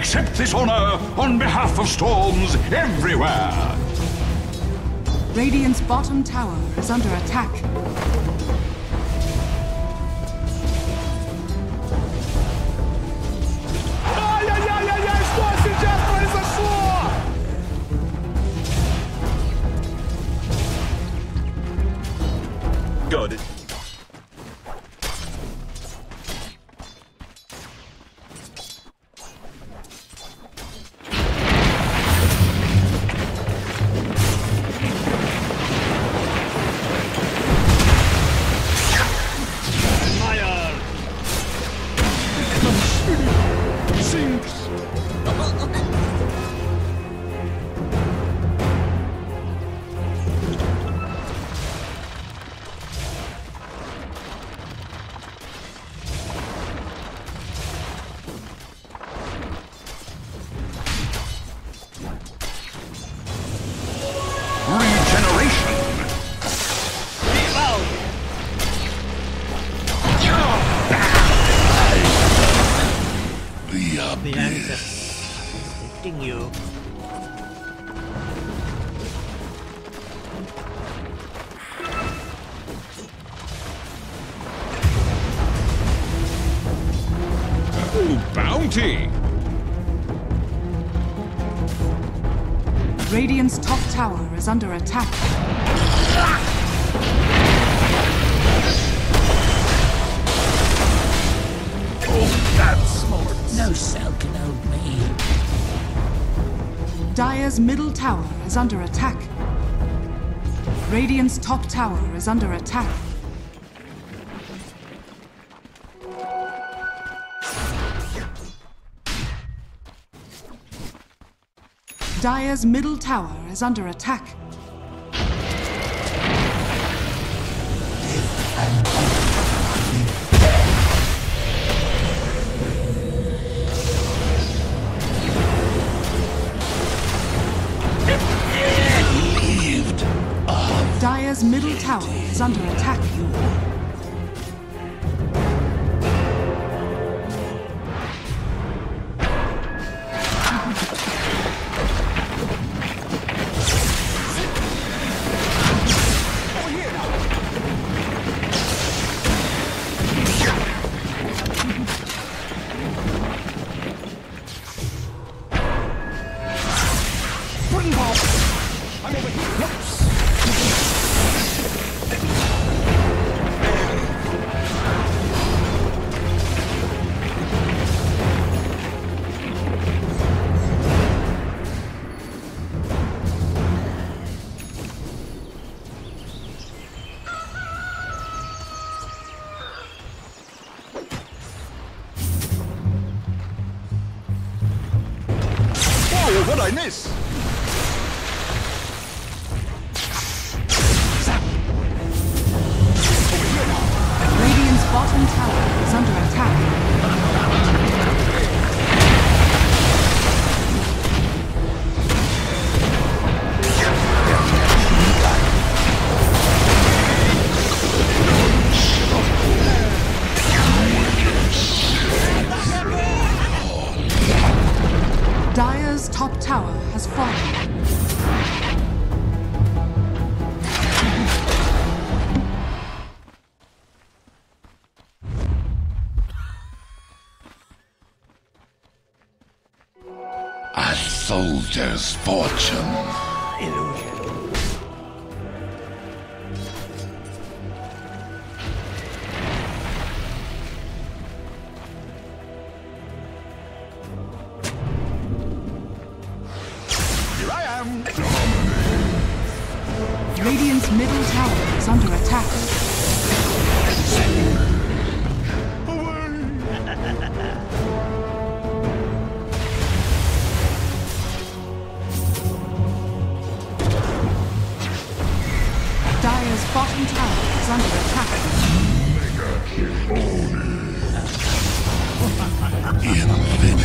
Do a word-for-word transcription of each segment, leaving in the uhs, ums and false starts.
accept this honor on behalf of storms everywhere. Radiant's bottom tower is under attack. Ай-яй-яй-яй-яй, что сейчас произошло? Got it. The answer is hitting you. Oh, bounty! Radiant's top tower is under attack. Oh, that's smart. No cell can hold me. Dire's middle tower is under attack. Radiant's top tower is under attack. Dire's middle tower is under attack. Dire's middle tower is under attack. Oh, what'd I miss? Radiant's bottom tower is under attack. Dire's top tower has fallen. A soldier's fortune. Illusion. Here I am. Radiant's middle tower is under attack. Dire's bottom tower is under attack. Infinite.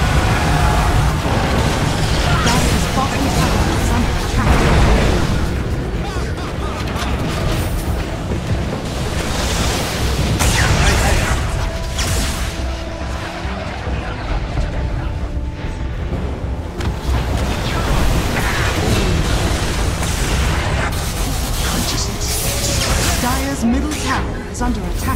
Dire's bottom tower is under attack. attack.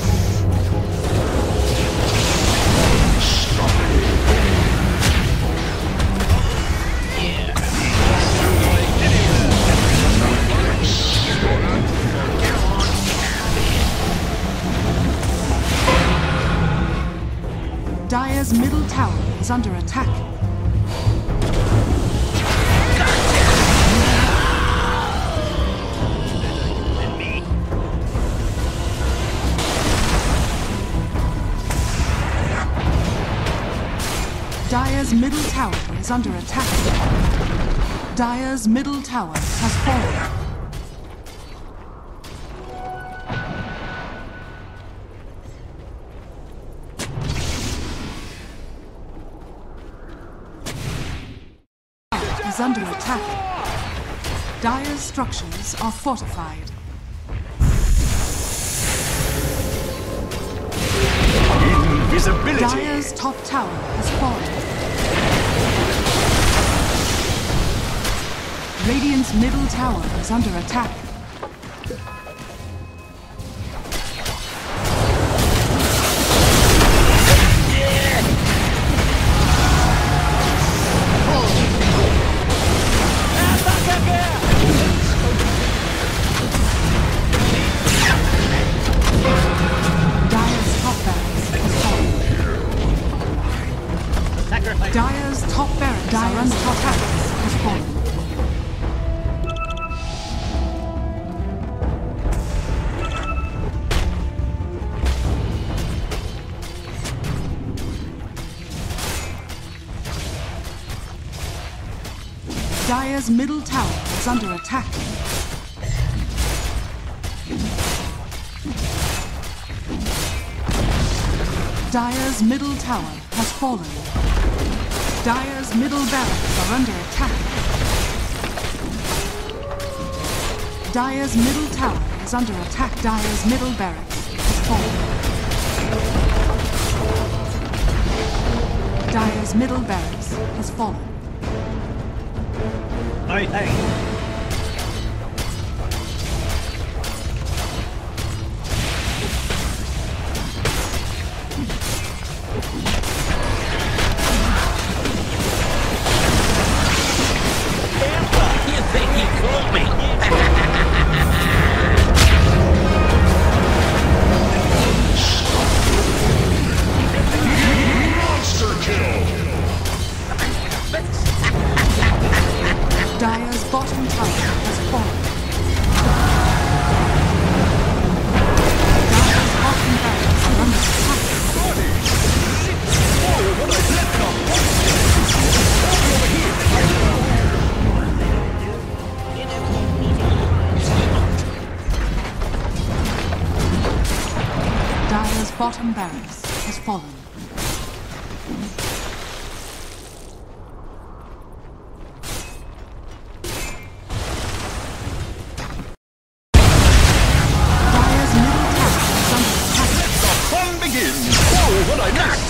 Dire's middle tower is under attack. Dire's middle tower is under attack. Dire's middle tower has fallen. Is under attack. Dire's structures are fortified. Invisibility. Dire's top tower has fallen. Radiant's middle tower is under attack. Dire's top barracks are under attack has fallen. Dire's middle tower is under attack. Dire's middle tower has fallen. Dire's middle barracks are under attack. Dire's middle tower is under attack. Dire's middle barracks has fallen. Dire's middle barracks has fallen. Oi, hey. You think you caught me? Monster kill! Dire's bottom tower has fallen. Dire's bottom barracks are under attack. Dire's bottom barracks has fallen. Dire's middle tower is under attack. The fun begins. Oh, what I missed.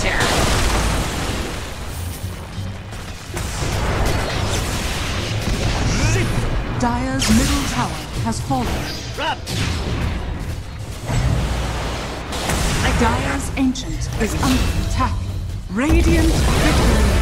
Dire's middle tower has fallen. Run! Dire's ancient is under attack. Radiant victory.